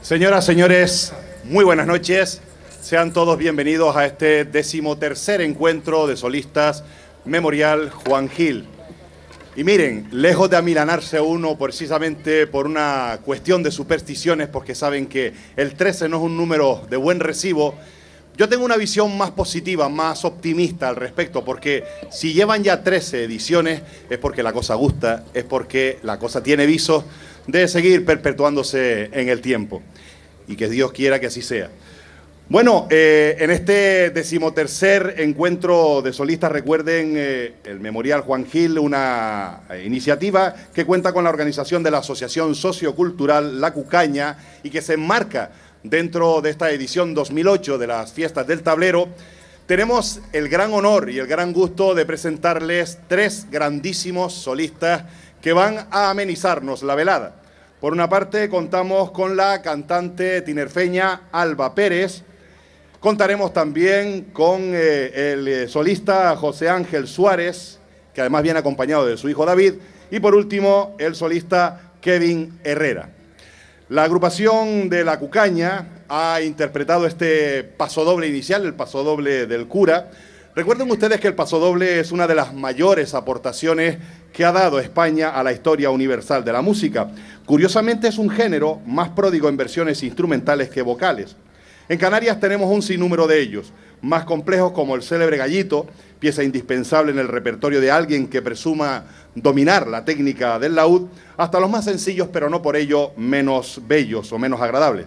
Señoras, señores, muy buenas noches. Sean todos bienvenidos a este 13º encuentro de solistas Memorial Juan Gil. Y miren, lejos de amilanarse uno precisamente por una cuestión de supersticiones, porque saben que el 13 no es un número de buen recibo, yo tengo una visión más positiva, más optimista al respecto, porque si llevan ya 13 ediciones es porque la cosa gusta, es porque la cosa tiene visos de seguir perpetuándose en el tiempo. Y que Dios quiera que así sea. Bueno, en este 13º encuentro de solistas, recuerden el Memorial Juan Gil, una iniciativa que cuenta con la organización de la Asociación Sociocultural La Cucaña y que se enmarca dentro de esta edición 2008 de las Fiestas del Tablero. Tenemos el gran honor y el gran gusto de presentarles 3 grandísimos solistas que van a amenizarnos la velada. Por una parte, contamos con la cantante tinerfeña Alba Pérez. Contaremos también con el solista José Ángel Suárez, que además viene acompañado de su hijo David. Y por último, el solista Kevin Herrera. La agrupación de La Cucaña ha interpretado este pasodoble inicial, el pasodoble del cura. Recuerden ustedes que el pasodoble es una de las mayores aportaciones que ha dado España a la historia universal de la música. Curiosamente es un género más pródigo en versiones instrumentales que vocales. En Canarias tenemos un sinnúmero de ellos, más complejos como el célebre gallito, pieza indispensable en el repertorio de alguien que presuma dominar la técnica del laúd, hasta los más sencillos, pero no por ello menos bellos o menos agradables.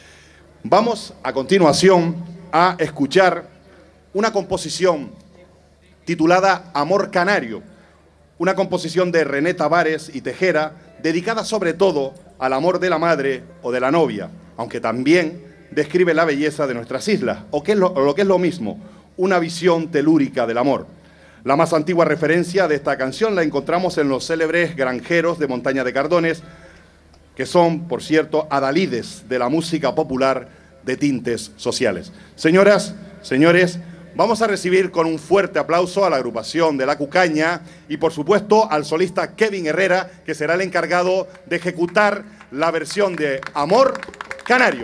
Vamos a continuación a escuchar una composición titulada Amor Canario, una composición de René Tavares y Tejera, dedicada sobre todo al amor de la madre o de la novia, aunque también describe la belleza de nuestras islas, o lo que es lo mismo, una visión telúrica del amor. La más antigua referencia de esta canción la encontramos en los célebres granjeros de Montaña de Cardones, que son, por cierto, adalides de la música popular de tintes sociales. Señoras, señores, vamos a recibir con un fuerte aplauso a la agrupación de La Cucaña y, por supuesto, al solista Kevin Herrera, que será el encargado de ejecutar la versión de Amor Canario.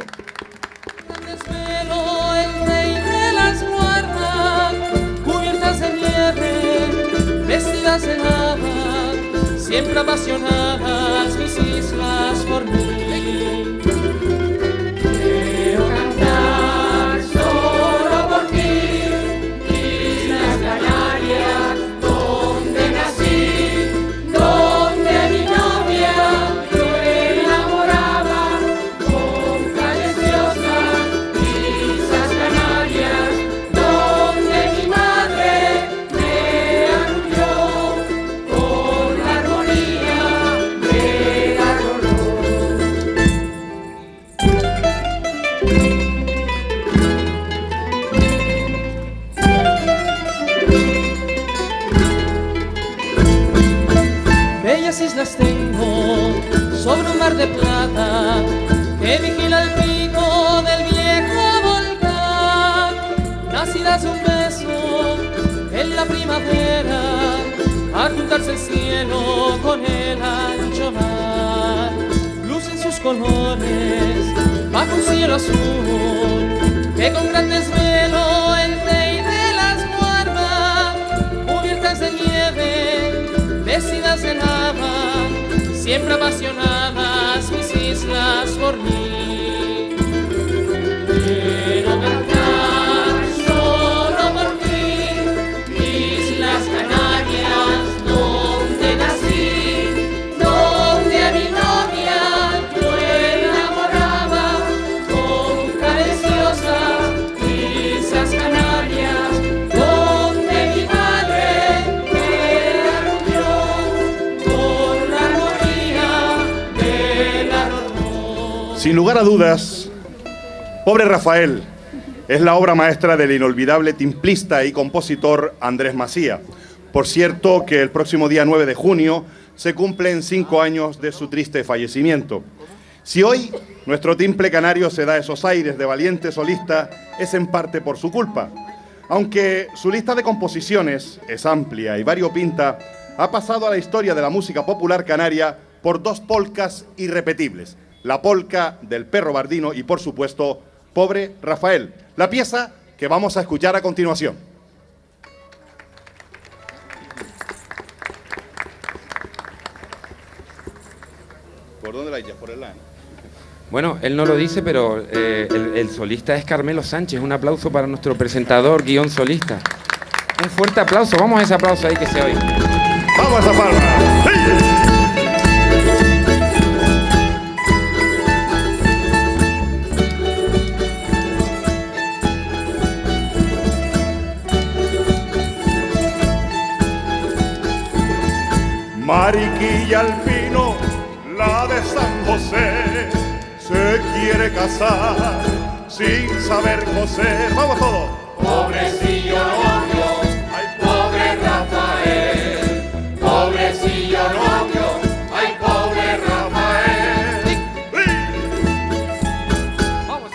El rey de las guardas, cubiertas de nieve, vestidas de lava, siempre apasionadas mis islas por mí. Quiero cantar solo por ti, Islas Canarias, donde nací, donde mi novia yo enamoraba, con preciosas Islas Canarias, donde mi madre me acudió con la armonía del dolor. Bellas islas tengo sobre un mar de plata que vigila el pico del viejo volcán, nacidas de un beso en la primavera, a juntarse el cielo con el ancho mar, lucen sus colores bajo un cielo azul que con gran desvelo el rey de las guarda, cubiertas de nieve, vestidas de lava, siempre apasionadas mis islas por mí. Quiero cantar solo por ti, Islas Canarias, donde nací, donde a mi novia yo enamoraba, con preciosas Islas Canarias, donde mi madre me acudió con la armonía del dolor. Sin lugar a dudas, Pobre Rafael es la obra maestra del inolvidable timplista y compositor Andrés Macía. Por cierto, que el próximo día 9 de junio se cumplen 5 años de su triste fallecimiento. Si hoy nuestro timple canario se da esos aires de valiente solista, es en parte por su culpa. Aunque su lista de composiciones es amplia y variopinta, ha pasado a la historia de la música popular canaria por 2 polcas irrepetibles. la polca del perro Bardino y, por supuesto, Pobre Rafael, la pieza que vamos a escuchar a continuación. ¿Por dónde la echas? ¿Por el lado? Bueno, él no lo dice, pero el solista es Carmelo Sánchez. Un aplauso para nuestro presentador, guión solista. Un fuerte aplauso. Vamos a ese aplauso ahí que se oye. ¡Vamos a esa palma! ¡Sí! Mariquilla Alpino, la de San José, se quiere casar sin saber coser. ¡Vamos todos! Pobrecillo novio, ay pobre Rafael. Pobrecillo novio, ay pobre Rafael. Vamos,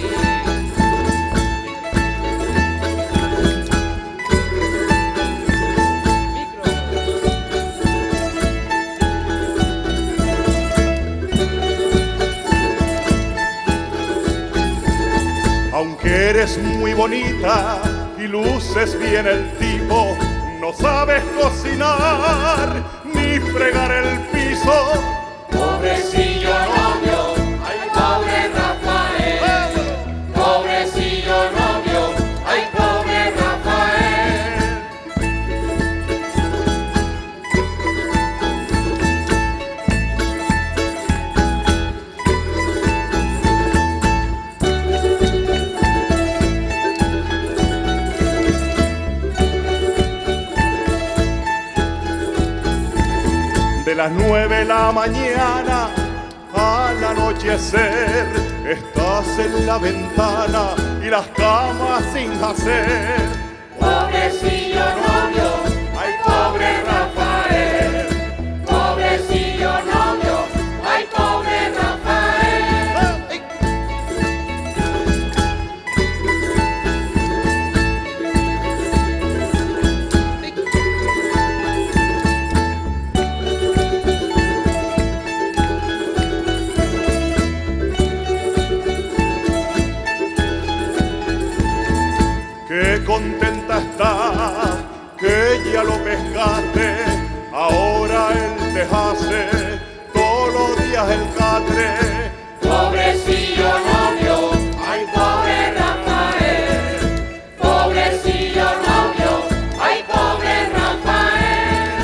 Aunque eres muy bonita y luces bien el tipo, no sabes cocinar ni fregar el piso. Pobrecillo novio, ay pobre Rafael. Pobrecillo novio, ay pobre Rafael. De las 9 de la mañana al anochecer, estás en la ventana y las camas sin hacer. Pobrecillo novio, ay pobre Rafael. Pobrecillo novio, ay pobre Rafael. Qué contenta está que ya lo pescaste, ahora él te hace todos los días el catre. Pobrecillo novio, ay pobre Rafael. Pobrecillo novio, ay pobre Rafael.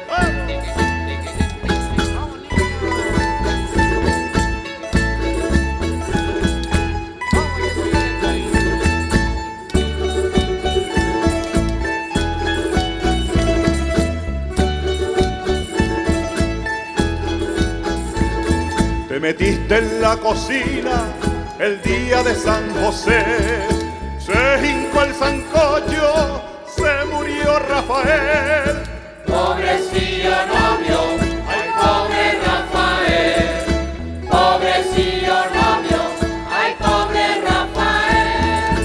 Te metiste en la cocina el día de San José, se hincó el sancocho, se murió Rafael. Pobrecillo novio, ay pobre Rafael. Pobrecillo novio, ay pobre Rafael.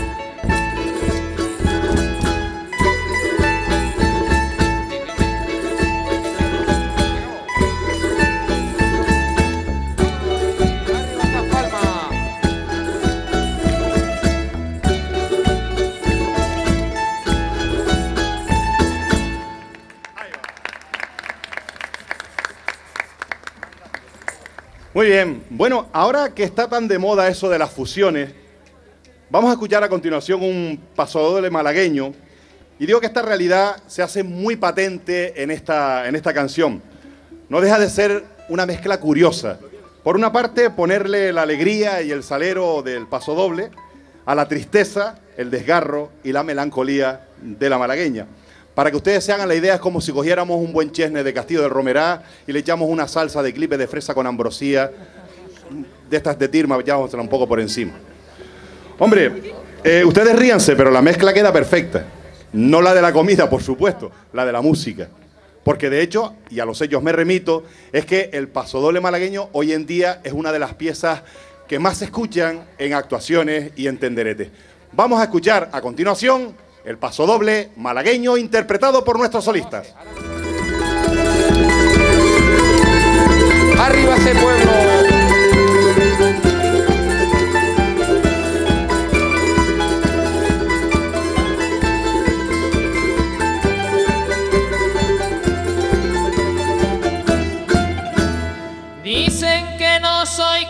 Muy bien, bueno, ahora que está tan de moda eso de las fusiones, vamos a escuchar a continuación un pasodoble malagueño, y digo que esta realidad se hace muy patente en esta canción. No deja de ser una mezcla curiosa. Por una parte, ponerle la alegría y el salero del pasodoble a la tristeza, el desgarro y la melancolía de la malagueña. Para que ustedes se hagan la idea, es como si cogiéramos un buen chesne de Castillo del Romerá y le echamos una salsa de clipe de fresa con ambrosía, de estas de Tirma, echámosela un poco por encima. Hombre, ustedes ríanse, pero la mezcla queda perfecta. No la de la comida, por supuesto, la de la música. Porque de hecho, y a los hechos me remito, es que el pasodoble malagueño hoy en día es una de las piezas que más se escuchan en actuaciones y en tenderetes. Vamos a escuchar a continuación el pasodoble malagueño interpretado por nuestros solistas. ¡Arriba ese pueblo!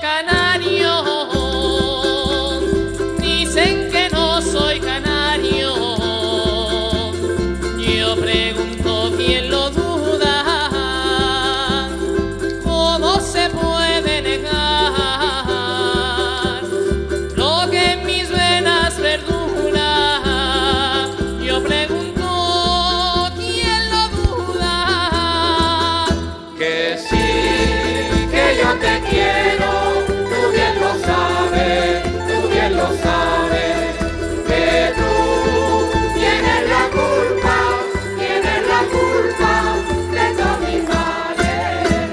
canario. Dicen que no soy canario. Yo pregunto quién lo duda. ¿Cómo se puede negar lo que en mis venas perdura? Yo pregunto quién lo duda. Que sí, que yo te quiero, tú bien lo sabes, tú bien lo sabes, que tú tienes la culpa de todos mis males.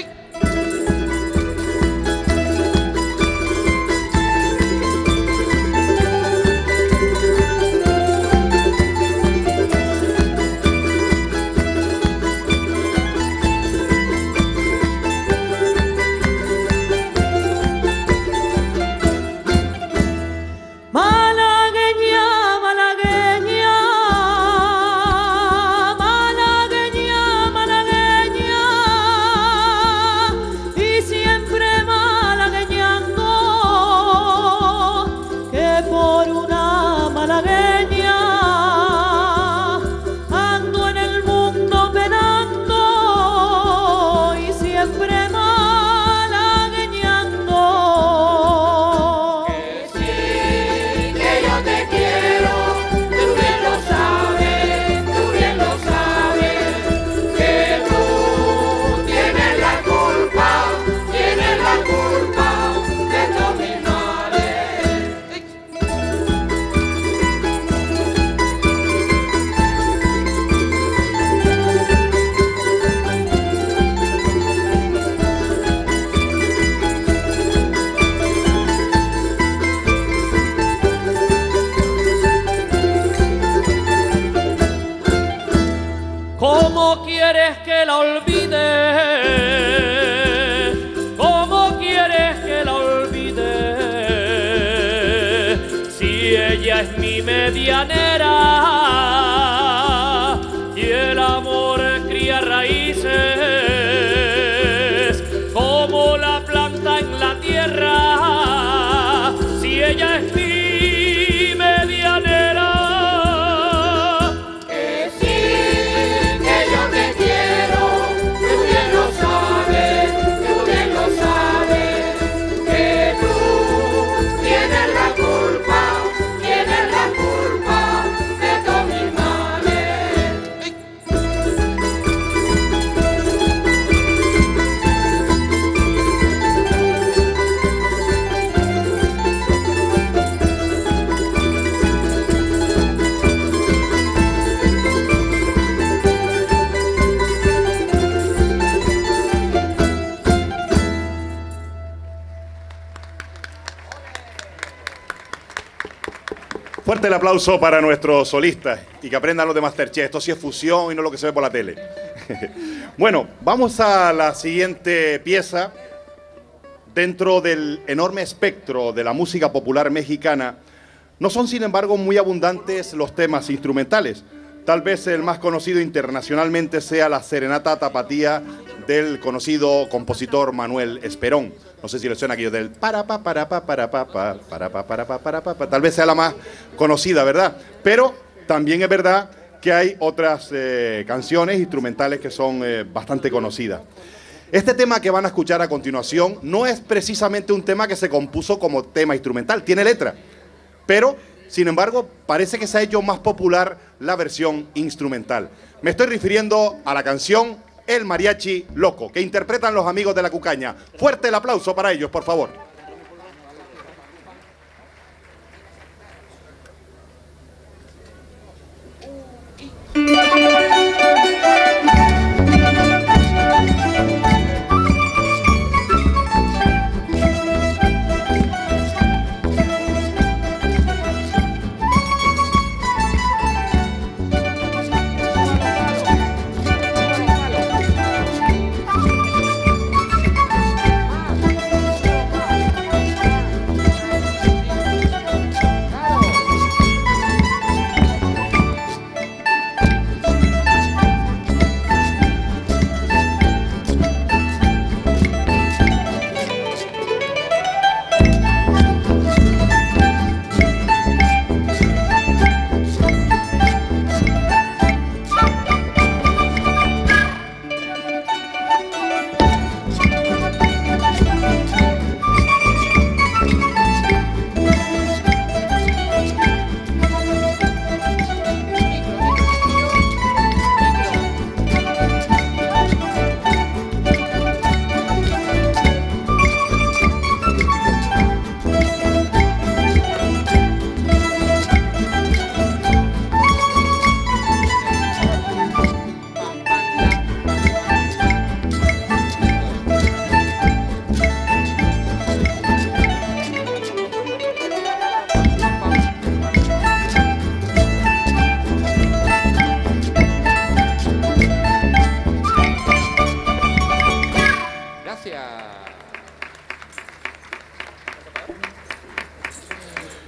Malagueña, malagueña, malagueña, malagueña, y siempre malagueñando, que por una malagueña ando en el mundo penando, y siempre malagueñando. Que yo te quiero, tú bien lo sabes, que tú tienes la culpa de todos mis males. ¿Cómo quieres que la olvide? ¿Cómo quieres que la olvide? Si ella es mi medianera y el amor cría raíces como la planta en la tierra. Si ella es mi medianera. Que sí, que yo te quiero, tú bien lo sabes, que tú tienes la culpa de todos mis males. Fuerte el aplauso para nuestros solistas y que aprendan los de Masterchef. Esto sí es fusión y no lo que se ve por la tele. Bueno, vamos a la siguiente pieza. Dentro del enorme espectro de la música popular mexicana, no son sin embargo muy abundantes los temas instrumentales. Tal vez el más conocido internacionalmente sea la Serenata Tapatía del conocido compositor Manuel Esperón. No sé si le suena aquello del para pa para pa para pa pa para pa para pa para pa. Tal vez sea la más conocida, ¿verdad? Pero también es verdad que hay otras canciones instrumentales que son bastante conocidas. Este tema que van a escuchar a continuación no es precisamente un tema que se compuso como tema instrumental, tiene letra, pero sin embargo parece que se ha hecho más popular la versión instrumental. Me estoy refiriendo a la canción El Mariachi Loco, que interpretan los amigos de la Cucaña. Fuerte el aplauso para ellos, por favor.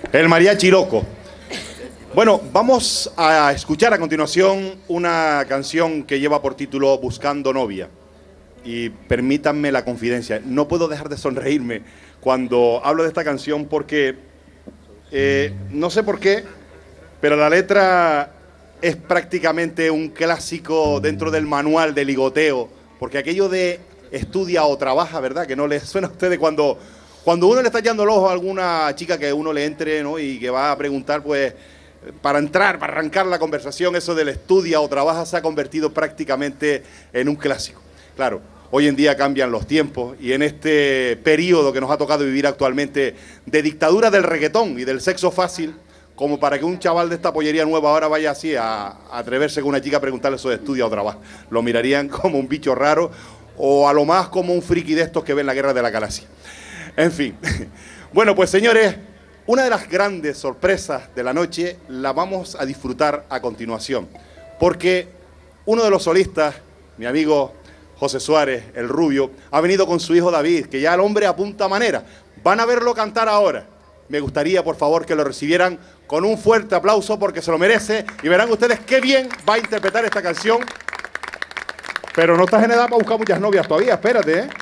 El mariachi loco. Bueno, vamos a escuchar a continuación una canción que lleva por título Buscando novia. Y permítanme la confidencia, no puedo dejar de sonreírme cuando hablo de esta canción porque no sé por qué, pero la letra es prácticamente un clásico dentro del manual de ligoteo, porque aquello de estudia o trabaja, ¿verdad? Que no les suena a ustedes cuando uno le está echando el ojo a alguna chica que uno le entre, ¿no? Y que va a preguntar, pues, para entrar, para arrancar la conversación, eso del estudia o trabaja se ha convertido prácticamente en un clásico. Claro, hoy en día cambian los tiempos y en este periodo que nos ha tocado vivir actualmente de dictadura del reggaetón y del sexo fácil, como para que un chaval de esta pollería nueva ahora vaya así a atreverse con una chica a preguntarle eso de estudia o trabaja. Lo mirarían como un bicho raro o a lo más como un friki de estos que ven la Guerra de la Galaxia. En fin. Bueno, pues señores, una de las grandes sorpresas de la noche la vamos a disfrutar a continuación, porque uno de los solistas, mi amigo José Suárez, el rubio, ha venido con su hijo David, que ya el hombre apunta manera. Van a verlo cantar ahora. Me gustaría, por favor, que lo recibieran con un fuerte aplauso porque se lo merece y verán ustedes qué bien va a interpretar esta canción. Pero no estás en edad para buscar muchas novias todavía, espérate, ¿eh?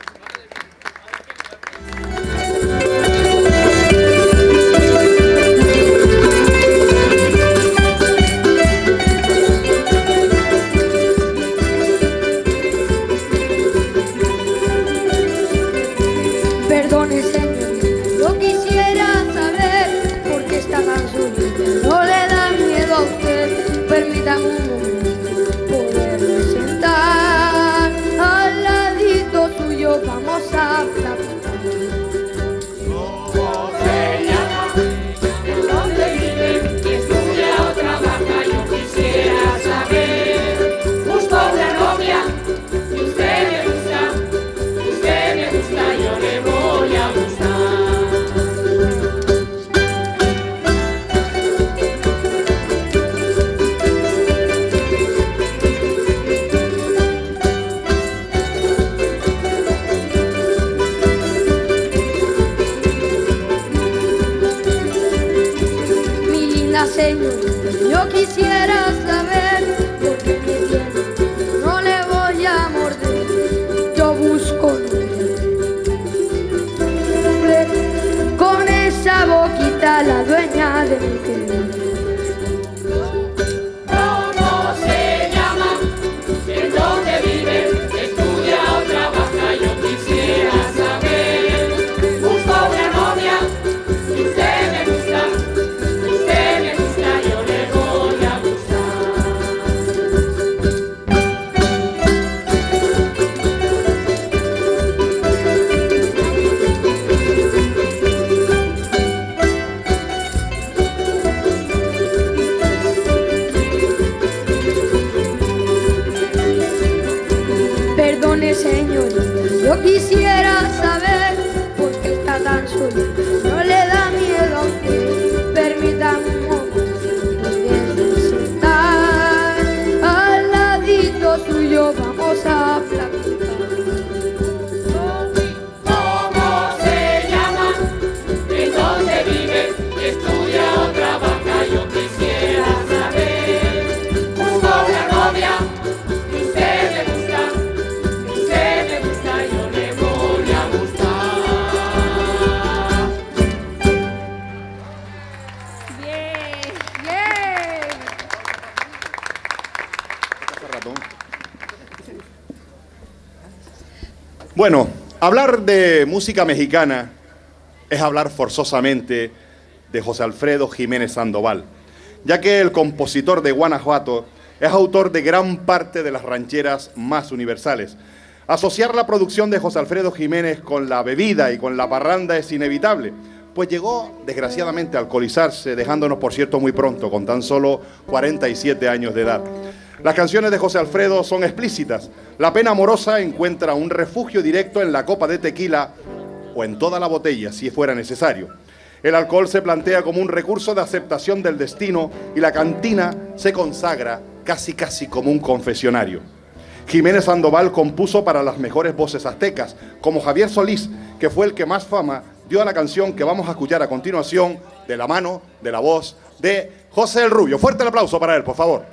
Perdone, señor, yo quisiera saber por qué está tan solita. No le da miedo a usted, permítame un momento poderme sentar al ladito tuyo, vamos a platicar. ¿Cómo se llama? ¿En dónde vive? ¿Estudia o trabaja? Yo quisiera saber. Busco una novia y usted me gusta, yo le voy a gustar. Mi linda señorita, yo quisiera saber por qué me tiene. No le voy a morder, yo busco con esa boquita la dueña de mi querer. ¿Cómo se llama? ¿En dónde vive? ¿Estudia o trabaja? Yo quisiera saber. Busco una novia y usted me gusta, yo le voy a gustar. Perdone, señorita, yo quisiera saber por qué está tan solita. No le da miedo a usted, permítame un momento poderme sentar al ladito suyo, vamos a platicar. ¿Cómo se llama? ¿En dónde vive? ¿Estudia o trabaja? Yo quisiera saber. Busco una novia y usted me gusta, yo le voy a gustar. Bien, bien. Bueno, hablar de música mexicana es hablar forzosamente de José Alfredo Jiménez Sandoval, ya que el compositor de Guanajuato es autor de gran parte de las rancheras más universales. Asociar la producción de José Alfredo Jiménez con la bebida y con la parranda es inevitable, pues llegó desgraciadamente a alcoholizarse, dejándonos por cierto muy pronto, con tan solo 47 años de edad. Las canciones de José Alfredo son explícitas. La pena amorosa encuentra un refugio directo en la copa de tequila o en toda la botella, si fuera necesario. El alcohol se plantea como un recurso de aceptación del destino y la cantina se consagra casi como un confesionario. Jiménez Sandoval compuso para las mejores voces aztecas, como Javier Solís, que fue el que más fama dio a la canción que vamos a escuchar a continuación de la mano, de la voz de José el Rubio. Fuerte el aplauso para él, por favor.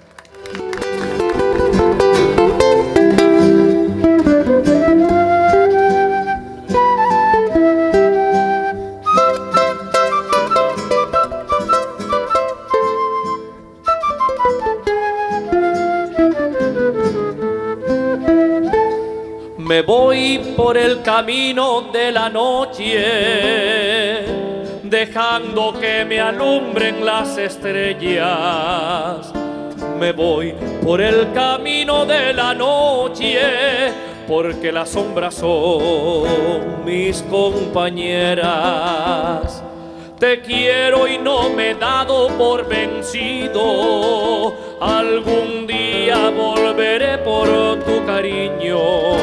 Me voy por el camino de la noche, dejando que me alumbren las estrellas. Me voy por el camino de la noche, porque las sombras son mis compañeras. Te quiero y no me he dado por vencido. Algún día volveré por tu cariño.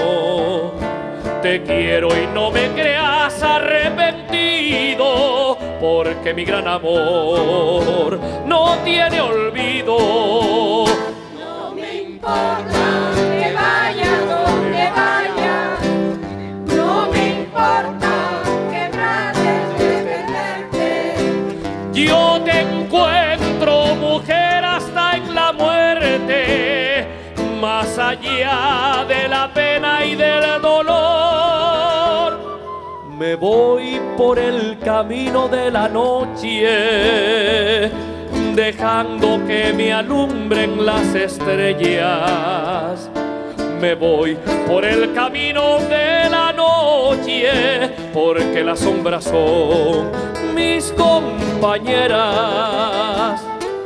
Te quiero y no me creas arrepentido, porque mi gran amor no tiene olvido. No me importa que vayas donde vayas, no me importa que trates de perderte. Yo te encuentro, mujer, hasta en la muerte, más allá de la pena y del dolor. Me voy por el camino de la noche, dejando que me alumbren las estrellas. Me voy por el camino de la noche, porque las sombras son mis compañeras.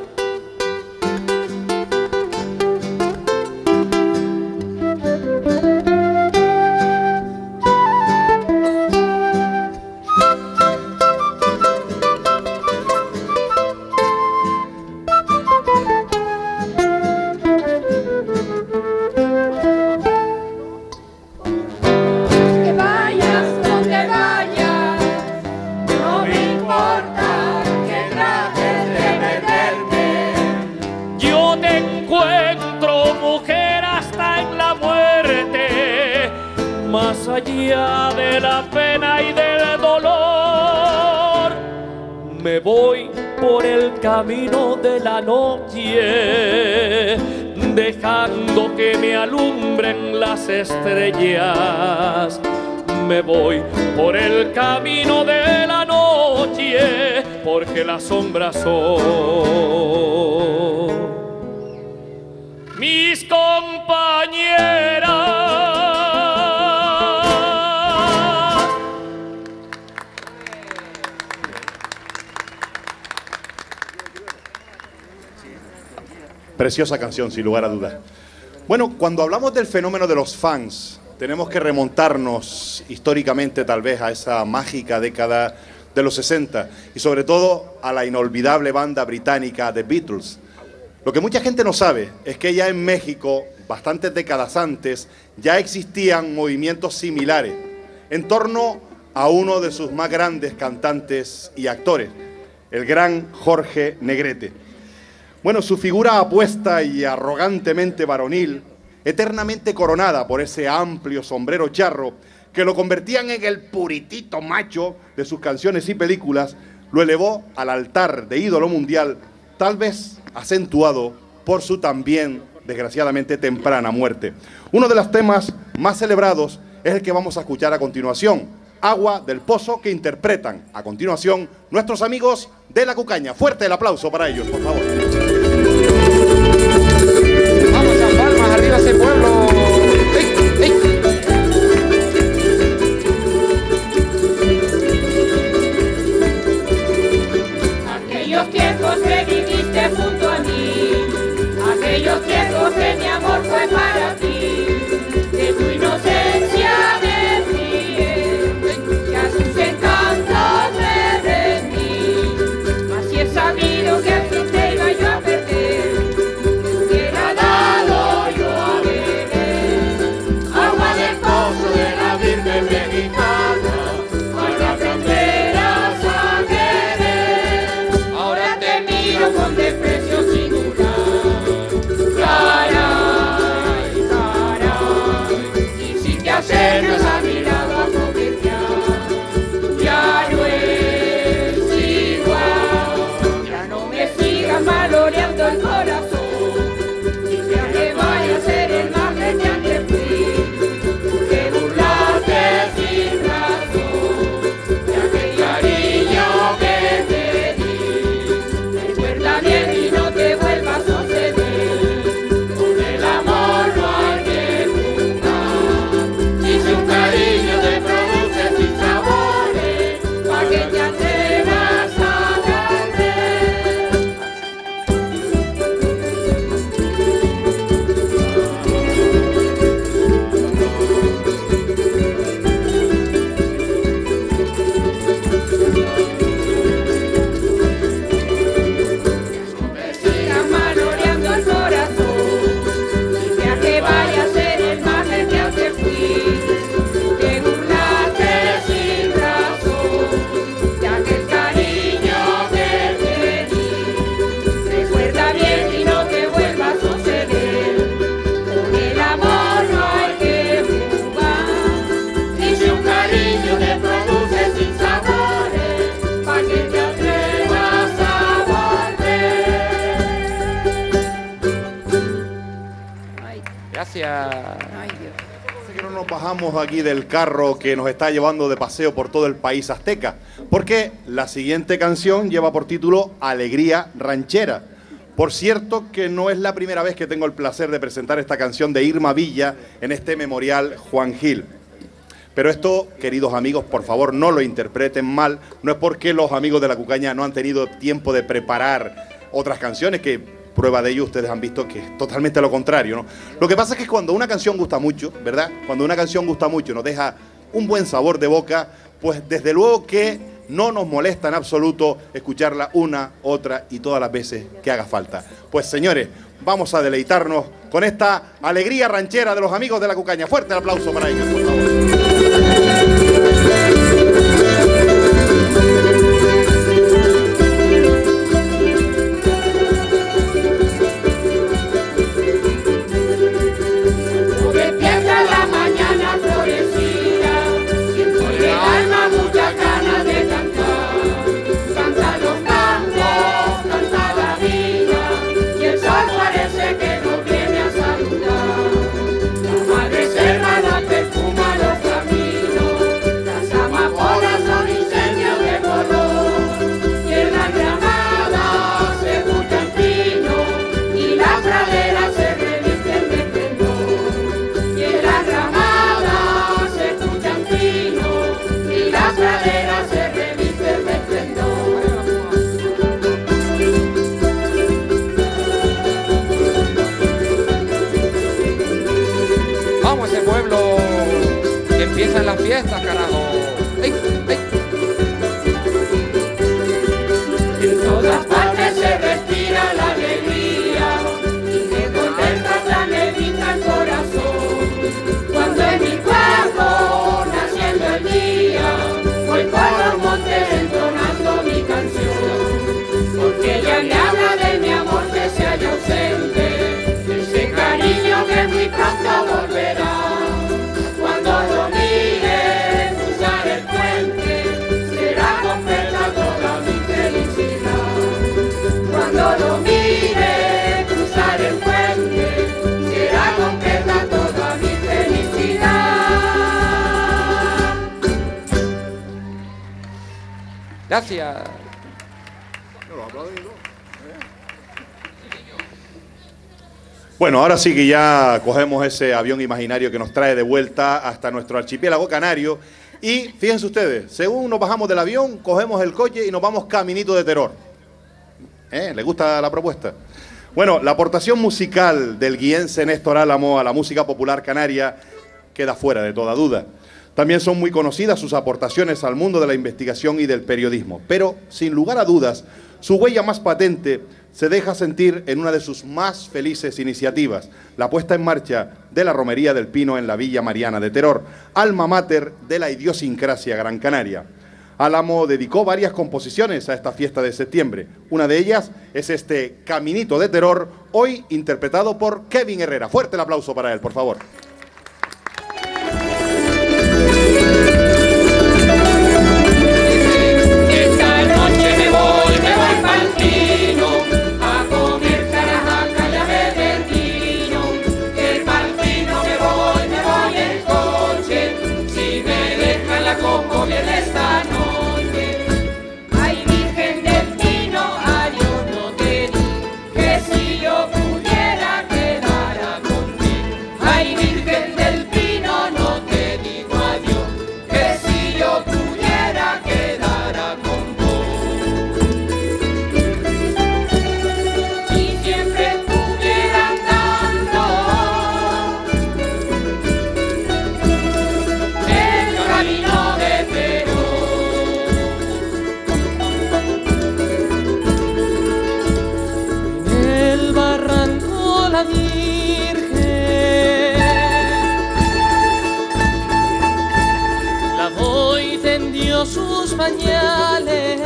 Más allá de la pena y del dolor, me voy por el camino de la noche, dejando que me alumbren las estrellas. Me voy por el camino de la noche, porque las sombras son mis compañeras. Preciosa canción, sin lugar a dudas. Bueno, cuando hablamos del fenómeno de los fans, tenemos que remontarnos históricamente tal vez a esa mágica década de los 60 y sobre todo a la inolvidable banda británica The Beatles. Lo que mucha gente no sabe es que ya en México, bastantes décadas antes, ya existían movimientos similares en torno a uno de sus más grandes cantantes y actores, el gran Jorge Negrete. Bueno, su figura apuesta y arrogantemente varonil, eternamente coronada por ese amplio sombrero charro que lo convertían en el puritito macho de sus canciones y películas, lo elevó al altar de ídolo mundial, tal vez acentuado por su también, desgraciadamente, temprana muerte. Uno de los temas más celebrados es el que vamos a escuchar a continuación, Agua del Pozo, que interpretan a continuación nuestros amigos de La Cucaña. Fuerte el aplauso para ellos, por favor. Vamos a palmas, arriba ese pueblo. ¡Ey, ey! Aquellos tiempos que viviste junto a mí, aquellos tiempos que mi amor fue para ti, de tu inocencia me fríe, que a sus encantos me rendí, mas si he sabido que al fin te iba yo a perder, hubiera dado yo a beber agua del pozo de la Virgen Mexicana para aprenderás a querer. Ahora te miro con desprecio sin dudar. Caray, caray, quisiste hacernos a mi lado a coquetear. Ya no Gracias. Ay, Dios. Así que no nos bajamos aquí del carro que nos está llevando de paseo por todo el país azteca, porque la siguiente canción lleva por título Alegría Ranchera. Por cierto que no es la primera vez que tengo el placer de presentar esta canción de Irma Villa en este memorial Juan Gil. Pero esto, queridos amigos, por favor no lo interpreten mal, no es porque los amigos de la Cucaña no han tenido tiempo de preparar otras canciones, que prueba de ello ustedes han visto que es totalmente lo contrario, ¿no? Lo que pasa es que cuando una canción gusta mucho, ¿verdad? Cuando una canción gusta mucho, nos deja un buen sabor de boca, pues desde luego que no nos molesta en absoluto escucharla una, otra y todas las veces que haga falta. Pues señores, vamos a deleitarnos con esta alegría ranchera de los amigos de la Cucaña. Fuerte el aplauso para ellos, por favor. Empiezan las fiestas, carajo. ¡Ey, ey! En todas partes se respira la alegría y me contenta la medita el corazón. Cuando en mi cuerpo, naciendo el día, voy por los montes entonando mi canción. Porque ella me habla de mi amor que se halla ausente, ese cariño que muy pronto volverá. Cuando lo mire cruzar el puente, será completa toda mi felicidad. Cuando lo mire cruzar el puente, será completa toda mi felicidad. Gracias. Bueno, ahora sí que ya cogemos ese avión imaginario que nos trae de vuelta hasta nuestro archipiélago canario. Y fíjense ustedes, según nos bajamos del avión, cogemos el coche y nos vamos caminito de Teror. ¿Les gusta la propuesta? Bueno, la aportación musical del guiense Néstor Álamo a la música popular canaria queda fuera de toda duda. También son muy conocidas sus aportaciones al mundo de la investigación y del periodismo. Pero, sin lugar a dudas, su huella más patente se deja sentir en una de sus más felices iniciativas, la puesta en marcha de la Romería del Pino en la Villa Mariana de Teror, alma mater de la idiosincrasia gran canaria. Álamo dedicó varias composiciones a esta fiesta de septiembre. Una de ellas es este Caminito de Teror, hoy interpretado por Kevin Herrera. Fuerte el aplauso para él, por favor. Esta noche me voy pa'l Pino a comer carajaca y a beber vino. Que pa'l Pino me voy en coche, si me dejan la coco bien esta noche. Ay, Virgen del Pino, adiós no te di, que si yo pudiera quedara contigo. Ay, Virgen del Pino, no te digo adiós, que si yo pudiera quedara con vos. Y siempre estuviera andando el camino de Perú. En el barranco la Virgen lavó y tendió sus pañales,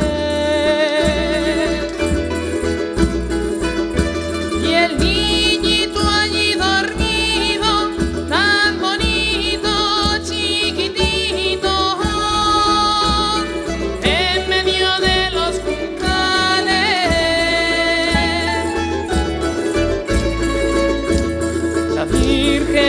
y el niñito allí dormido, tan bonito, chiquitito, en medio de los juncales. La Virgen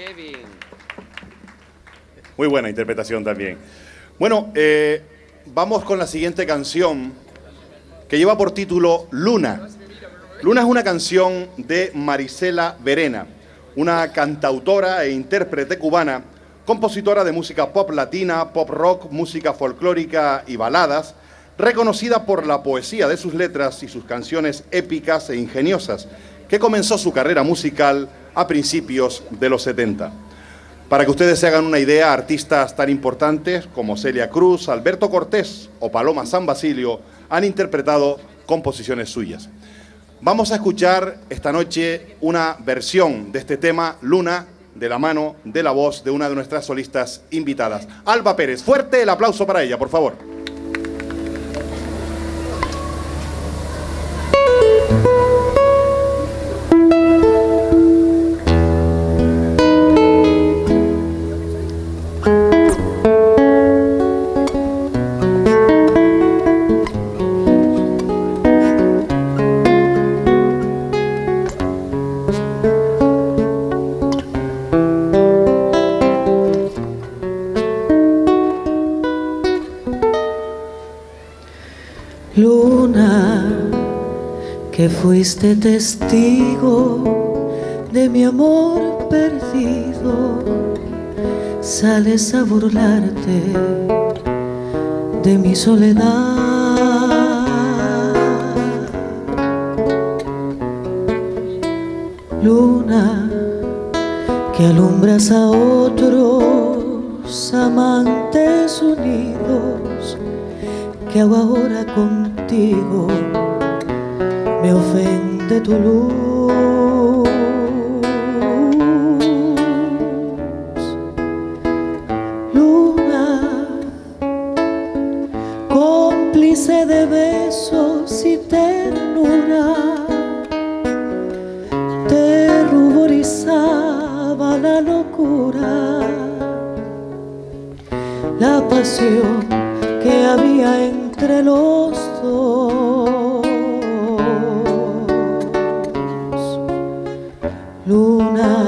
Kevin. Muy buena interpretación también. Bueno, vamos con la siguiente canción que lleva por título Luna. Luna es una canción de Marisela Verena, una cantautora e intérprete cubana, compositora de música pop latina, pop rock, música folclórica y baladas, reconocida por la poesía de sus letras y sus canciones épicas e ingeniosas, que comenzó su carrera musical a principios de los 70. Para que ustedes se hagan una idea, artistas tan importantes como Celia Cruz, Alberto Cortés o Paloma San Basilio han interpretado composiciones suyas. Vamos a escuchar esta noche una versión de este tema, Luna, de la mano de la voz de una de nuestras solistas invitadas, Alba Pérez. Fuerte el aplauso para ella, por favor. Que fuiste testigo de mi amor perdido, sales a burlarte de mi soledad. Luna, que alumbras a otros amantes unidos, que hago ahora contigo, me ofende tu luz. Luna, cómplice de besos y ternura, te ruborizaba la locura, la pasión que había entre los dos. Luna,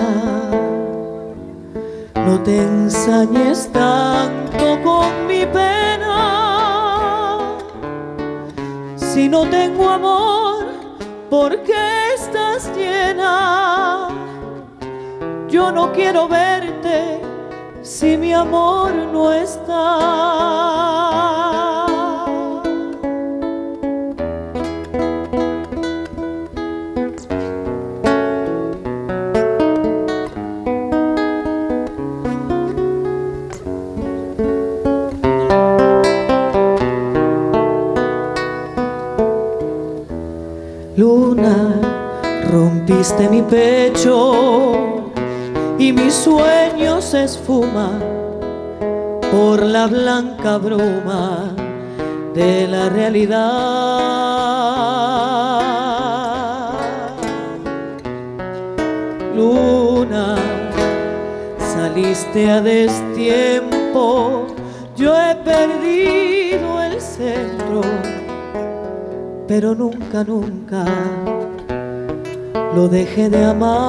no te ensañes tanto con mi pena. Si no tengo amor, ¿por qué estás llena? Yo no quiero verte si mi amor no está. Luna, rompiste mi pecho y mis sueños se esfuman por la blanca bruma de la realidad. Luna, saliste a destiempo, yo he perdido el centro, pero nunca, nunca lo dejé de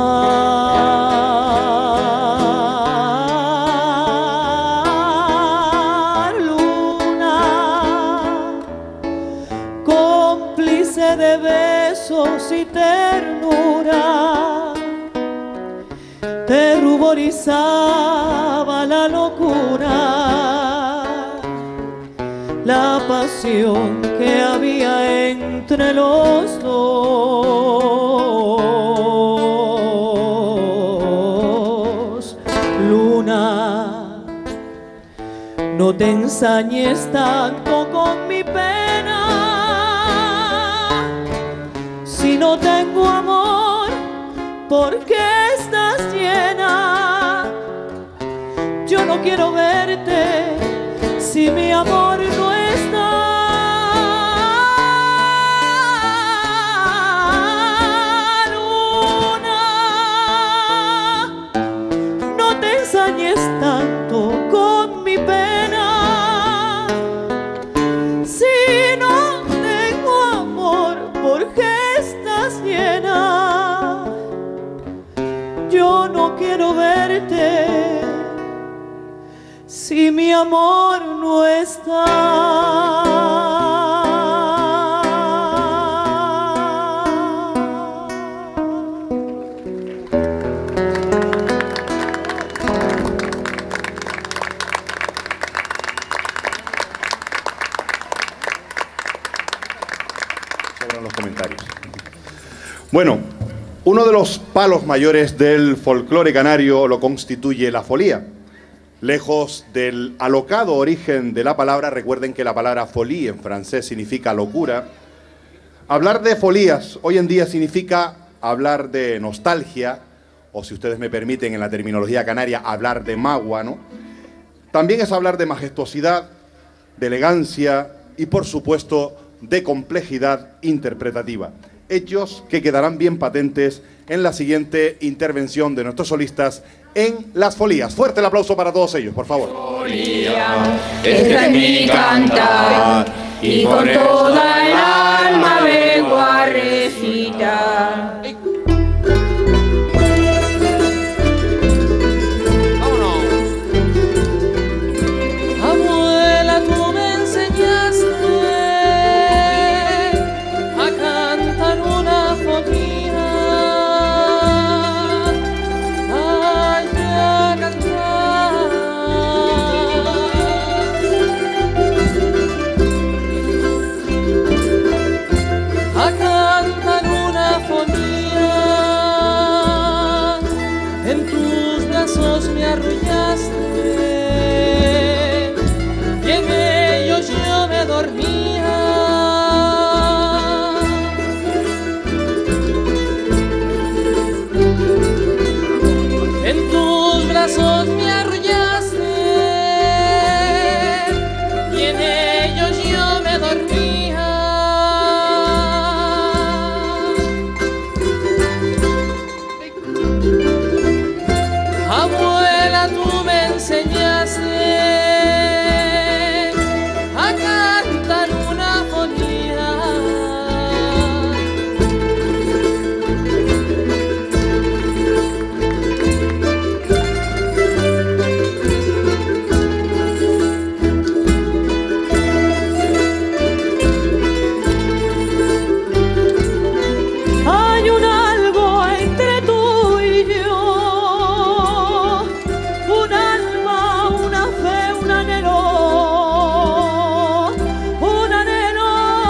amar. Luna, cómplice de besos y ternura, te ruborizaba la locura, la pasión que había entre los dos. Luna, no te ensañes tanto con mi pena. Si no tengo amor, ¿por qué estás llena? Yo no quiero verte si mi amor no está. Luna, no te ensañes tanto con mi pena. Si no tengo amor, ¿por qué estás llena? yo no quiero verte si mi amor no está. Los comentarios. Bueno, uno de los palos mayores del folclore canario lo constituye la folía. Lejos del alocado origen de la palabra, recuerden que la palabra folie en francés significa locura. Hablar de folías hoy en día significa hablar de nostalgia, o si ustedes me permiten en la terminología canaria, hablar de magua, ¿no? También es hablar de majestuosidad, de elegancia y, por supuesto, de complejidad interpretativa. Hechos que quedarán bien patentes en la siguiente intervención de nuestros solistas en las folías. Fuerte el aplauso para todos ellos, por favor. Folía, este es mi cantar, y con toda el alma vengo a recitar. Abuela, tú me enseñaste a cantar una folía, ay, a cantar, una folía. En tus brazos me arrullaste y en ellos yo me dormía. En tus brazos me arrullaste y en ellos yo me dormía. Abuela, tú me enseñaste a cantar una folía. Hay un algo entre tú y yo, un alma, una fe, un anhelo, un anhelo.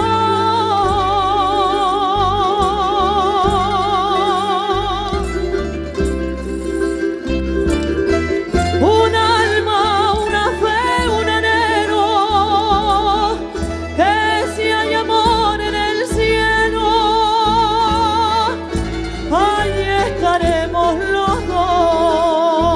Un alma, una fe, un anhelo, que si hay amor en el cielo, ahí estaremos los dos.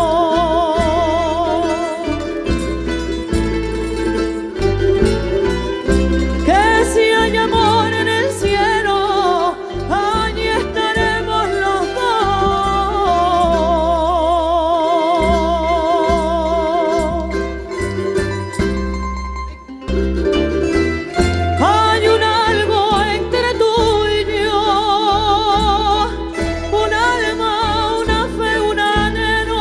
Que si hay amor en el cielo, ahí estaremos los dos. Hay un algo entre tú y yo, un alma, una fe, un anhelo.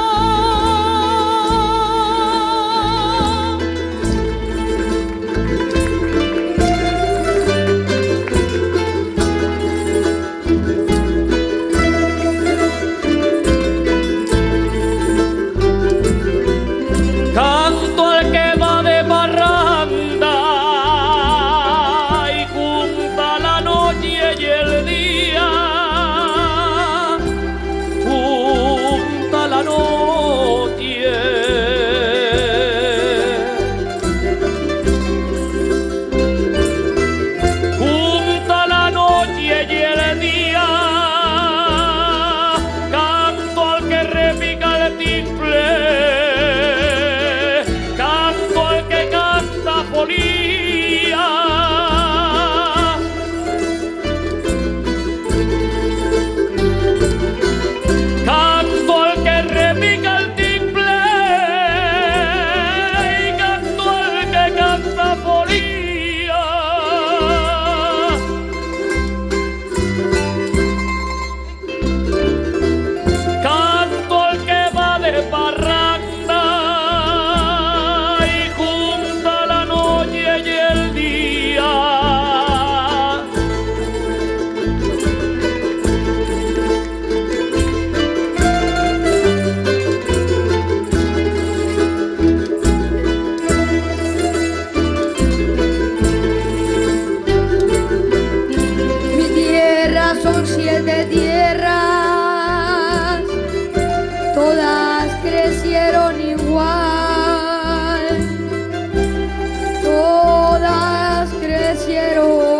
Canto al que va de parranda y junta la noche y el día, junta la noche. Junta la noche y el día, canto al que repica el timbre, canto al que canta folía. Canto al que repica todas crecieron igual, todas crecieron.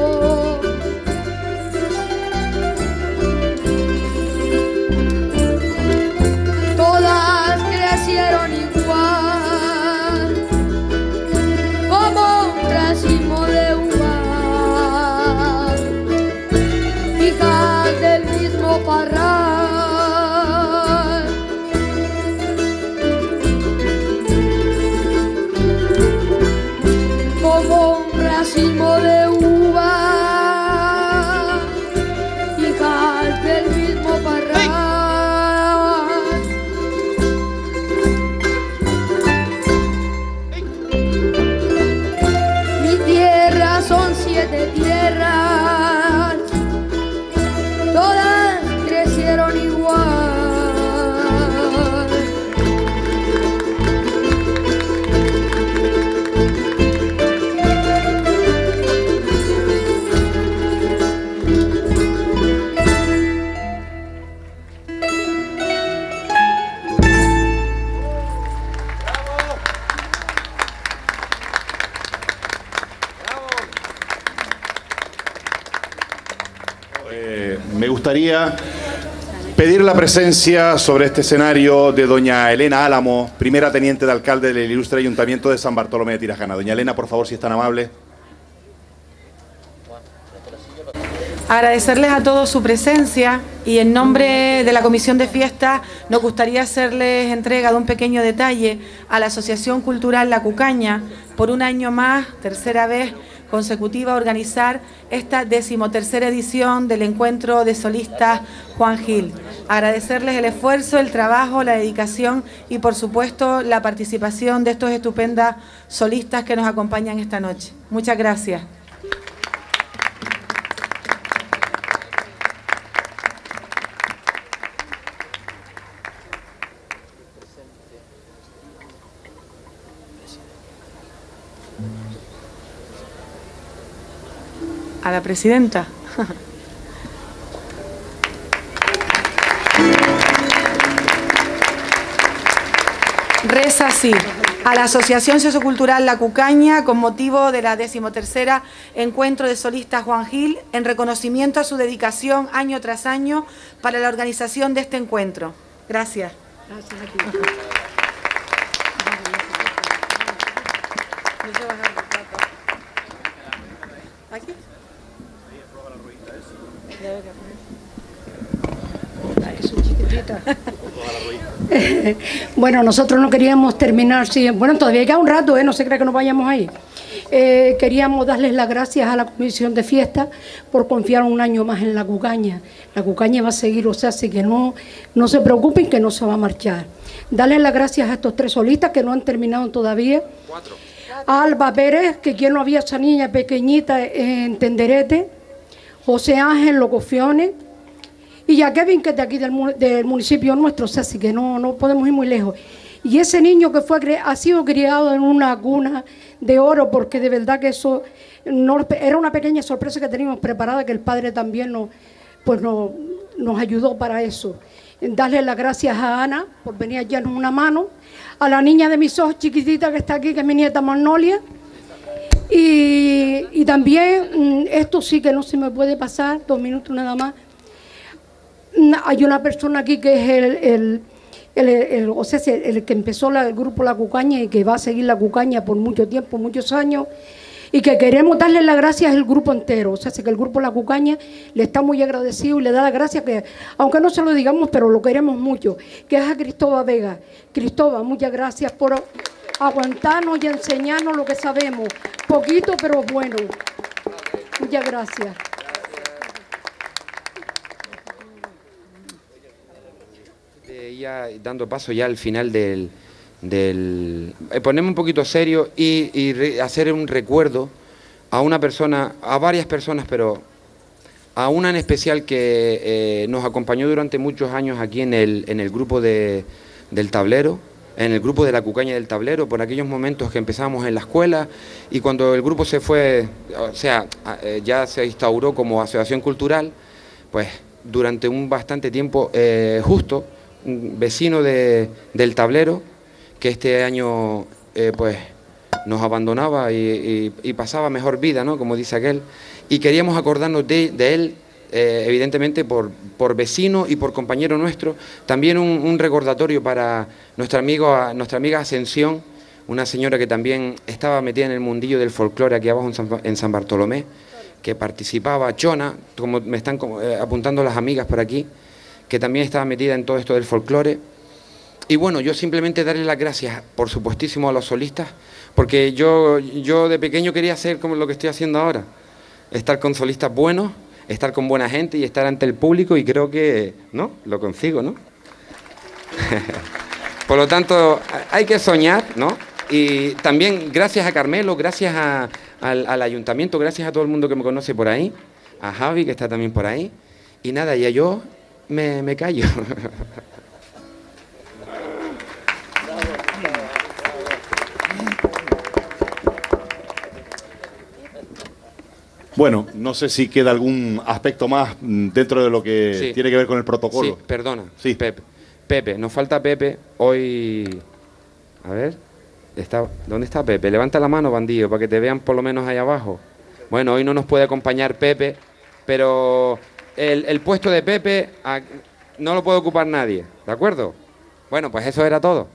Todas crecieron igual, como un racimo de uva, hijas del mismo parral. Como un racimo de uva, hijas del mismo parral. Mi tierra son 7 tierras, todas crecieron igual. Me gustaría pedir la presencia sobre este escenario de doña Elena Álamo, primera teniente de alcalde del ilustre Ayuntamiento de San Bartolomé de Tirajana. Doña Elena, por favor, si es tan amable. Agradecerles a todos su presencia y en nombre de la Comisión de Fiestas nos gustaría hacerles entrega de un pequeño detalle a la Asociación Cultural La Cucaña por un año más, tercera vez consecutiva, organizar esta 13ª edición del encuentro de solistas Juan Gil. Agradecerles el esfuerzo, el trabajo, la dedicación y por supuesto la participación de estos estupendas solistas que nos acompañan esta noche. Muchas gracias. A la presidenta. Reza así: a la Asociación Sociocultural La Cucaña, con motivo de la 13ª Encuentro de Solistas Juan Gil, en reconocimiento a su dedicación año tras año para la organización de este encuentro. Gracias. Gracias a ti. ¿Aquí? Bueno, nosotros no queríamos terminar, sí, bueno, todavía queda un rato, no se cree que nos vayamos ahí. Queríamos darles las gracias a la Comisión de Fiestas por confiar un año más en La Cucaña. La Cucaña va a seguir, o sea, así que no se preocupen que no se va a marchar. Darles las gracias a estos 3 solistas que no han terminado todavía. 4. A Alba Pérez, que quien no había esa niña pequeñita en Tenderete. José Ángel Locofiones. Y a Kevin, que es de aquí del municipio nuestro, o sea, así que no podemos ir muy lejos. Y ese niño que ha sido criado en una cuna de oro, porque de verdad que eso era una pequeña sorpresa que teníamos preparada, que el padre también nos ayudó para eso. Darle las gracias a Ana por venir a echarnos una mano, a la niña de mis ojos chiquitita que está aquí, que es mi nieta Magnolia. Y también, esto sí que no se me puede pasar, 2 minutos nada más. Hay una persona aquí que es el que empezó el grupo La Cucaña y que va a seguir La Cucaña por mucho tiempo, muchos años, y que queremos darle las gracias al grupo entero. O sea, que el grupo La Cucaña le está muy agradecido y le da las gracias, que aunque no se lo digamos, pero lo queremos mucho, que es a Cristóbal Vega. Cristóbal, muchas gracias por aguantarnos y enseñarnos lo que sabemos. Poquito, pero bueno. Muchas gracias. Ya dando paso ya al final ponerme un poquito serio y hacer un recuerdo a una persona, a varias personas, pero a una en especial que nos acompañó durante muchos años aquí en el grupo del tablero, en el grupo de La Cucaña del Tablero, por aquellos momentos que empezamos en la escuela, y cuando el grupo se fue, o sea, ya se instauró como asociación cultural, pues durante un bastante tiempo justo un vecino del tablero, que este año pues nos abandonaba y pasaba mejor vida, ¿no? Como dice aquel, y queríamos acordarnos de él, evidentemente por vecino y por compañero nuestro. También un recordatorio para nuestra amiga Ascensión, una señora que también estaba metida en el mundillo del folclore aquí abajo en San Bartolomé, que participaba, Chona, como me están apuntando las amigas por aquí, que también estaba metida en todo esto del folclore. Y bueno, yo simplemente darle las gracias, por supuestísimo, a los solistas, porque yo de pequeño quería hacer como lo que estoy haciendo ahora, estar con solistas buenos, estar con buena gente y estar ante el público, y creo que, ¿no?, lo consigo, ¿no? Por lo tanto, hay que soñar, ¿no? Y también gracias a Carmelo, gracias al ayuntamiento, gracias a todo el mundo que me conoce por ahí, a Javi, que está también por ahí, y nada, ya yo me callo. Bueno, no sé si queda algún aspecto más dentro de lo que Sí. tiene que ver con el protocolo. Sí, perdona. Sí. Pepe, nos falta Pepe hoy. A ver, ¿dónde está Pepe? Levanta la mano, bandido, para que te vean por lo menos ahí abajo. Bueno, hoy no nos puede acompañar Pepe, pero el puesto de Pepe no lo puede ocupar nadie, ¿de acuerdo? Bueno, pues eso era todo.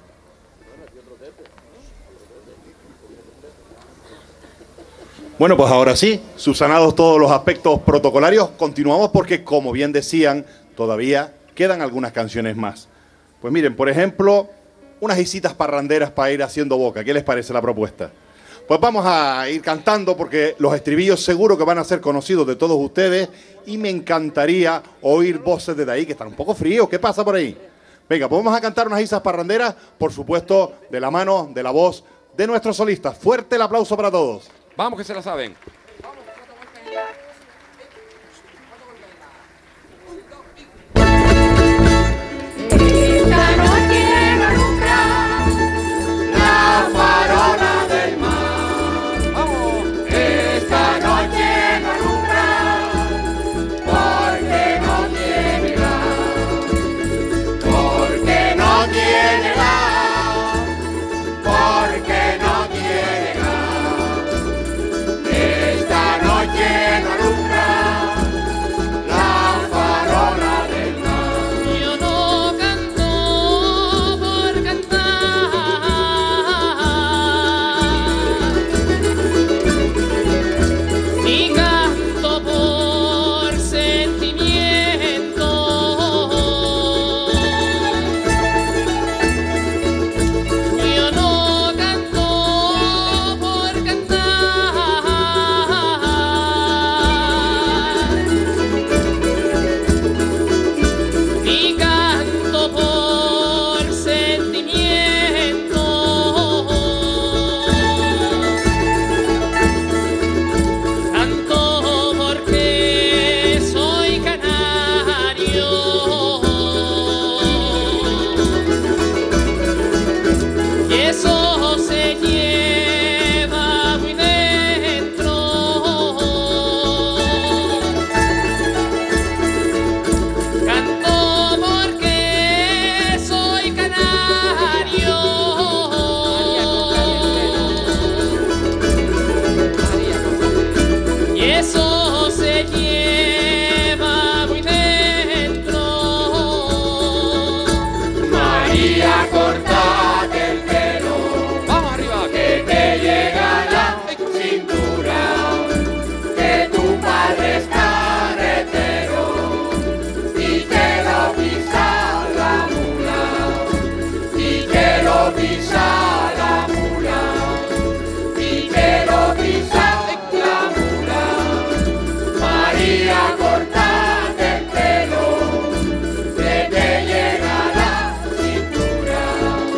Bueno, pues ahora sí, subsanados todos los aspectos protocolarios, continuamos porque, como bien decían, todavía quedan algunas canciones más. Pues miren, por ejemplo, unas isitas parranderas para ir haciendo boca. ¿Qué les parece la propuesta? Pues vamos a ir cantando porque los estribillos seguro que van a ser conocidos de todos ustedes y me encantaría oír voces desde ahí, que están un poco fríos. ¿Qué pasa por ahí? Venga, pues vamos a cantar unas isas parranderas, por supuesto, de la mano, de la voz de nuestros solistas. Fuerte el aplauso para todos. Vamos, que se la saben. Esta noche alumbra la farola del mar. ¡Vamos! Esta noche alumbra porque no tiene gas, porque no tiene gas, porque no tiene gas. Esta noche no alumbra la farola del mar. Yo no canto por cantar, ni canto por sentimiento. Yo no canto por cantar, ni canto por sentimiento. Canto porque soy canario y eso se lleva muy dentro. Canto porque soy canario y eso se lleva muy dentro. María, cortate el pelo, ¡Vamos arriba! que te llega a la cintura, que tu padre es carretero y que lo pisa la mula, y que lo pisa la mula, y que lo pisa la mula. María, cortate el pelo, que te llega a la cintura.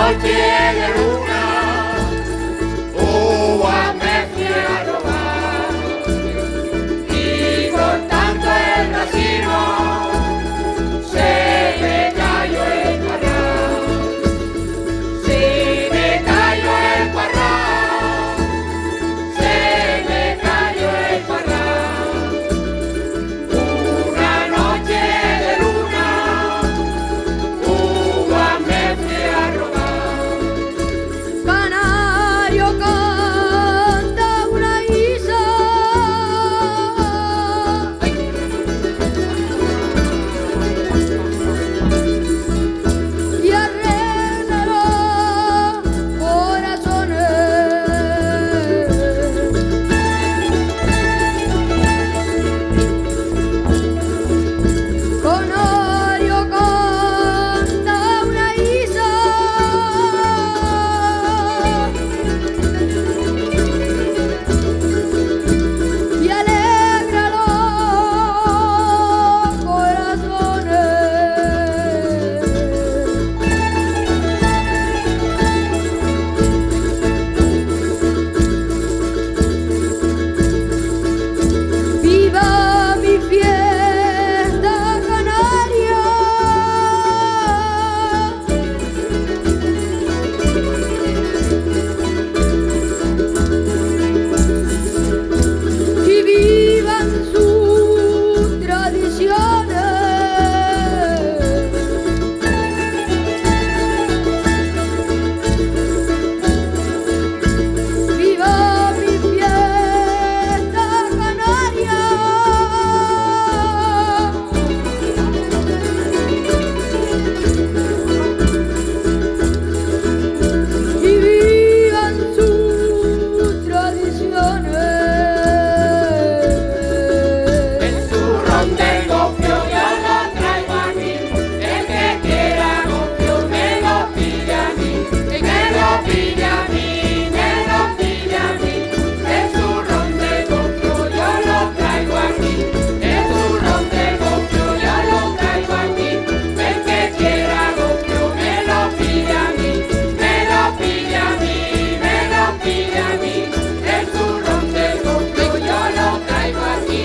noche de luna, uvas me fui a robar, y cortando el racimo, se me cayó el parral. Se me cayó el parral, se me cayó el parral. Una noche de luna, uvas me fui a robar. Canario canta una guisa, y arregla los corazones. Canario canta una guisa, y alegra los corazones. Viva mi fiesta canaria, y vivan sus tradiciones. Viva mi fiesta canaria, y vivan sus tradiciones. El zurrón del gofio yo lo traigo aquí, el que quiera gofio me lo pide a mí, me lo pide a mí, me lo pide a mí. El zurrón del gofio yo lo traigo aquí, el zurrón del gofio yo lo traigo aquí, el que quiera gofio me lo pide a mí, me lo pide a mí, me lo pide a mí. El zurrón del gofio yo lo traigo aquí.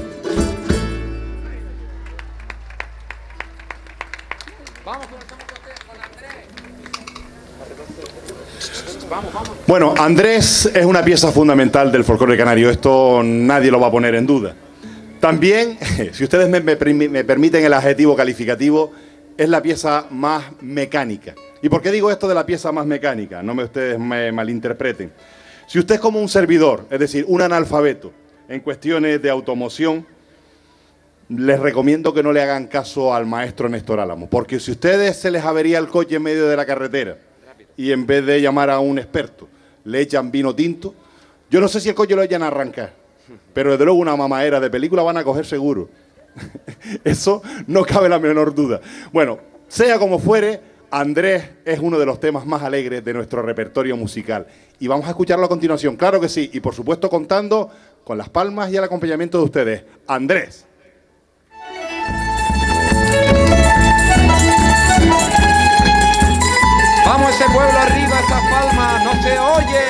Bueno, Andrés es una pieza fundamental del folclore canario, esto nadie lo va a poner en duda. También, si ustedes me permiten el adjetivo calificativo, es la pieza más mecánica. ¿Y por qué digo esto de la pieza más mecánica? No ustedes me malinterpreten. Si usted es como un servidor, es decir, un analfabeto en cuestiones de automoción, les recomiendo que no le hagan caso al maestro Néstor Álamo, porque si ustedes se les avería el coche en medio de la carretera y en vez de llamar a un experto le echan vino tinto, yo no sé si el coche lo echan a arrancar, pero desde luego una mamadera de película van a coger seguro. Eso no cabe la menor duda. Bueno, sea como fuere, Andrés es uno de los temas más alegres de nuestro repertorio musical y vamos a escucharlo a continuación, claro que sí, y por supuesto contando con las palmas y el acompañamiento de ustedes. Andrés. Vamos ese pueblo arriba, esas palmas, no se oye.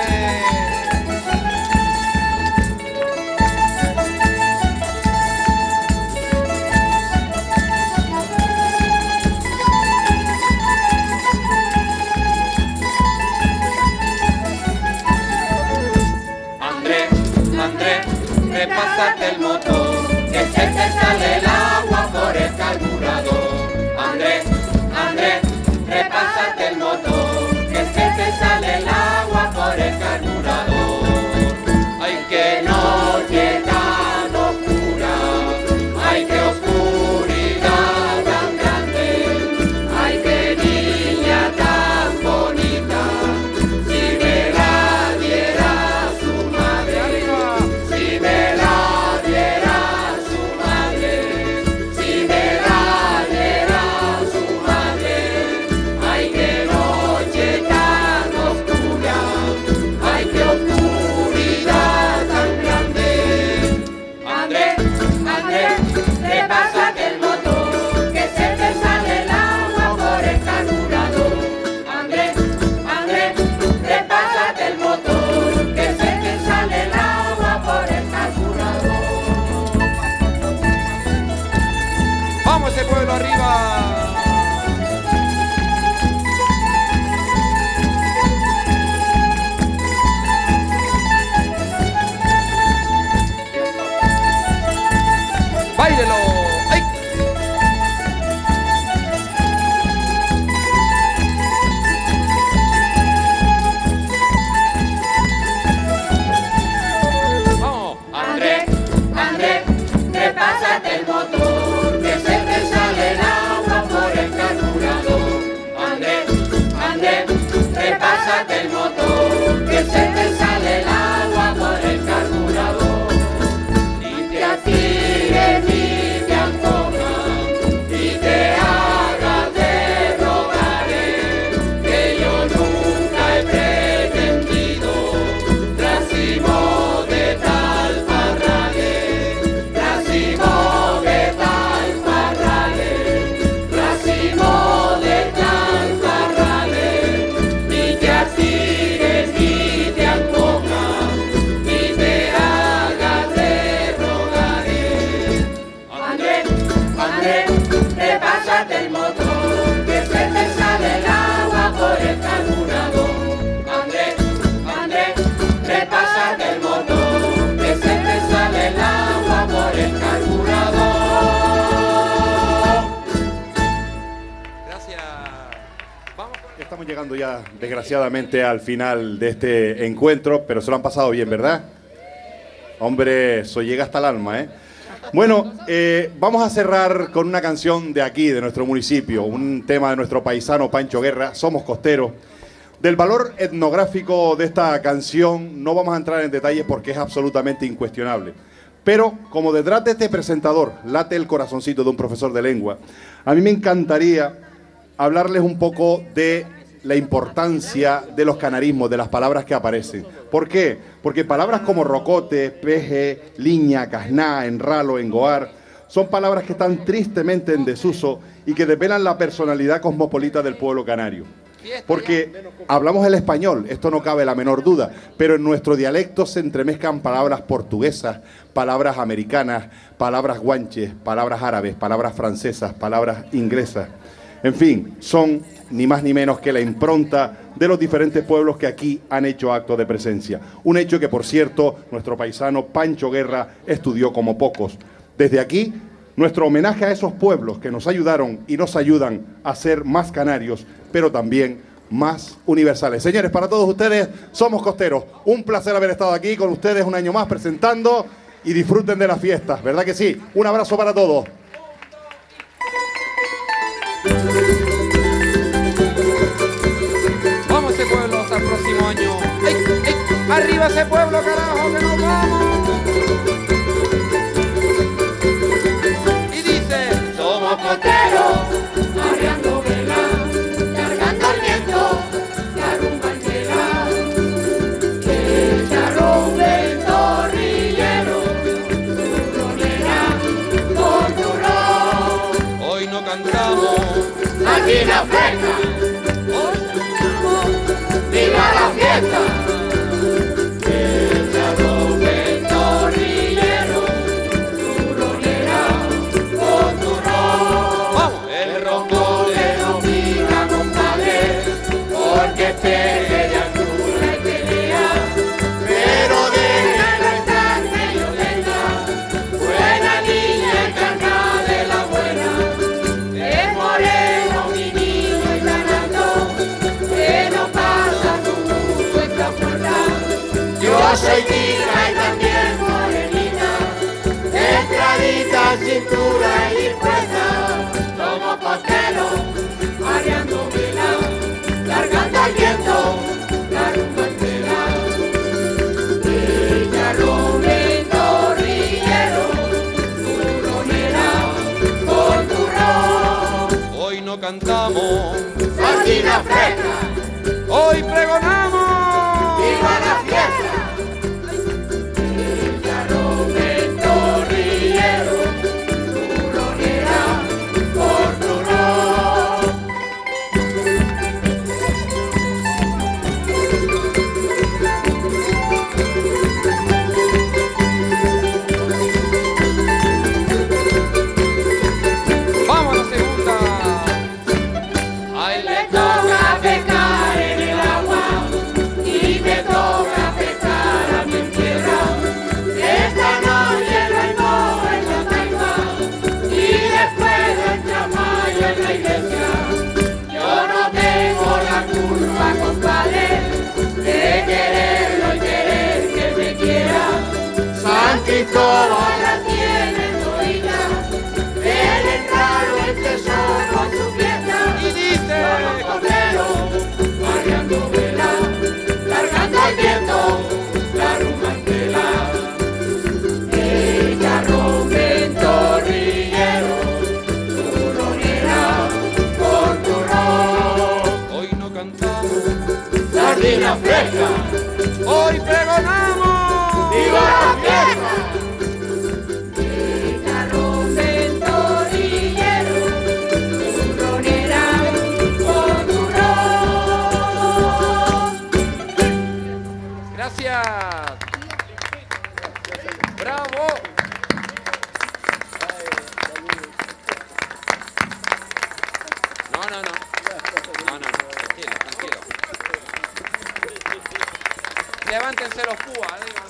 Andrés, Andrés, repásate el motor, que se te sale el agua por el carburador. Andrés, Andrés, repásate el motor, que se te sale el agua por el carburador. Ay, qué noche tan oscura, ay, qué oscuridad tan grande, ay, qué niña tan bonita, si me la diera su madre, si me la diera su madre. pásate el motor, que se te sale el agua por el carburador. Ni te atires ni te antojas, ni te hagas de rogares, que yo nunca he pretendido racimo de tal parrague, racimo de tal parrague, racimo de tal parrague. Ni te atires ni te antojas, ni te hagas de rogares. Andrés, Andrés, repásate el motor, que se te sale el agua por el carburador. Andrés, Andrés, repásate el motor, que se te sale el agua por el carburador. Gracias. Vamos con... Estamos llegando ya, desgraciadamente, al final de este encuentro, pero se lo han pasado bien, ¿verdad? Hombre, eso llega hasta el alma, ¿eh? Bueno, vamos a cerrar con una canción de aquí, de nuestro municipio, un tema de nuestro paisano Pancho Guerra, Somos Costeros. Del valor etnográfico de esta canción no vamos a entrar en detalles porque es absolutamente incuestionable. Pero como detrás de este presentador late el corazoncito de un profesor de lengua, a mí me encantaría hablarles un poco de la importancia de los canarismos, de las palabras que aparecen. ¿Por qué? Porque palabras como rocote, peje, liña, casná, enralo, engoar, son palabras que están tristemente en desuso y que desvelan la personalidad cosmopolita del pueblo canario. Porque hablamos el español, esto no cabe la menor duda, pero en nuestro dialecto se entremezclan palabras portuguesas, palabras americanas, palabras guanches, palabras árabes, palabras francesas, palabras inglesas. En fin, son ni más ni menos que la impronta de los diferentes pueblos que aquí han hecho acto de presencia. Un hecho que, por cierto, nuestro paisano Pancho Guerra estudió como pocos. Desde aquí, nuestro homenaje a esos pueblos que nos ayudaron y nos ayudan a ser más canarios, pero también más universales. Señores, para todos ustedes, Somos Costeros. Un placer haber estado aquí con ustedes un año más presentando y disfruten de las fiestas, ¿verdad que sí? Un abrazo para todos. Vamos ese pueblo hasta el próximo año. ¡Ey, ey! ¡Arriba ese pueblo, carajo, que nos vamos! Y dice: Somos costeros, arriando vela, cargando el viento, la rumba entera. Que charrón del torrillero, turronera, con turrón. hoy no cantamos. Aquí la fresca, viva la fiesta. El charrón del torrillero, turronera, con turrón. ¡Vamos! El ronco de no mira, compadre, porque pegue ya cura y pelea. Pero déjalo estar que yo tenga buena niña y carnal de la buena. Es moreno mi niño y ganando, que no pasa su mundo esta puerta. Yo soy tira y también morenita, entradita, cintura y dispuesta. Somos costeros, mareando vela, largando al viento, la rumba entera. El charrón del torrillero, turronera, con turrón. Hoy no cantamos. Sardina fresca, Hoy pregonamos. viva la fiesta. El charrón del torrillero, turronera, con turrón. Vamos a la segunda. A él le toca pescar en el agua y me toca pescar a mi tierra. Esta noche lo hago en la taifa y después del chamayo en la iglesia. Yo no tengo la culpa, compadre, de quererlo y querer que me quiera. San Cristóbal la tiene todita, el entraro el tesoro a su fiesta. Y dice: Somos costeros, mareando vela, sardina fresca. Hoy pregonamos. ¡Viva la fiesta! Gracias. Bravo. No. Tranquilo. Levántense los púas.